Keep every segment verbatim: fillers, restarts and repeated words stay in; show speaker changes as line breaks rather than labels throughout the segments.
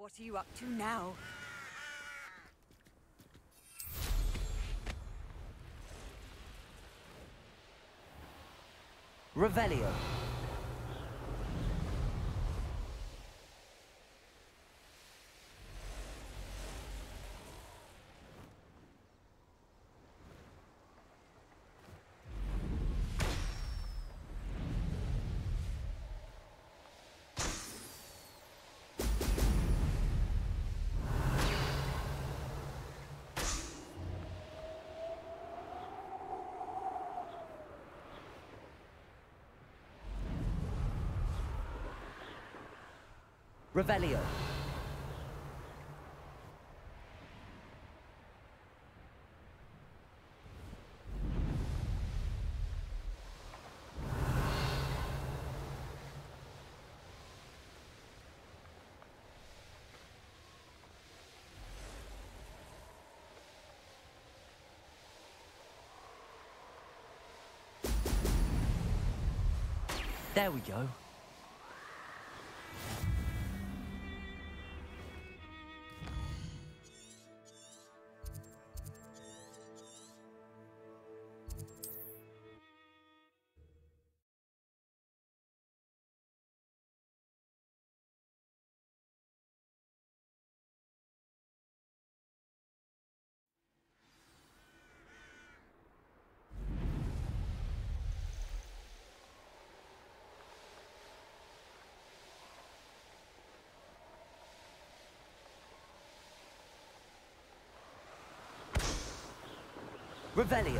What are you up to now?
Revelio. Revelio. There we go. Revelio.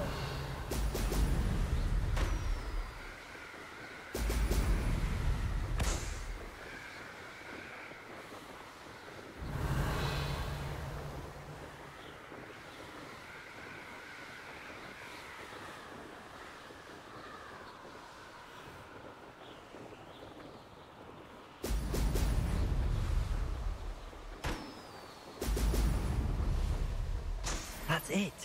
That's it.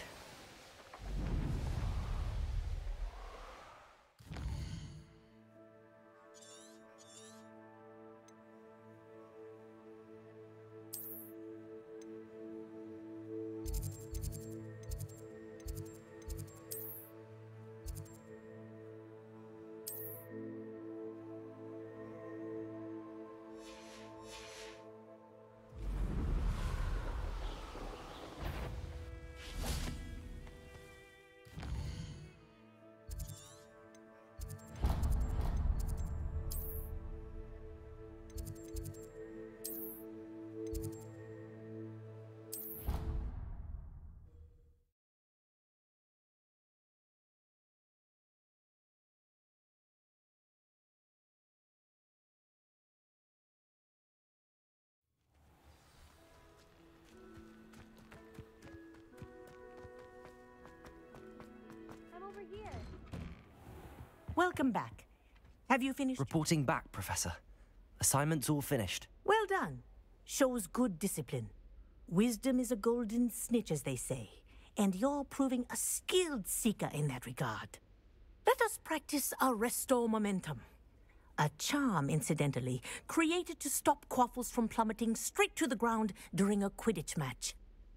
Here. Welcome back. Have you finished?
Reporting back, Professor. Assignment's all finished.
Well done. Shows good discipline. Wisdom is a golden snitch, as they say, and you're proving a skilled seeker in that regard. Let us practice our restore momentum. A charm, incidentally, created to stop quaffles from plummeting straight to the ground during a Quidditch match.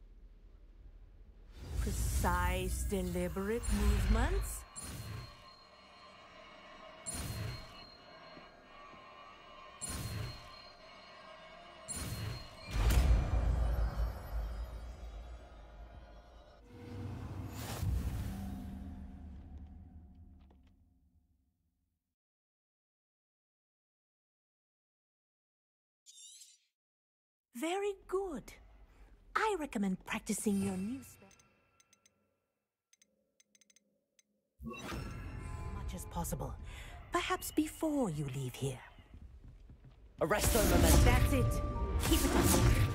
Precise, deliberate movements. Very good. I recommend practicing your new spell much as possible. Perhaps before you leave here.
Arresto momentum.
That's it. Keep it up.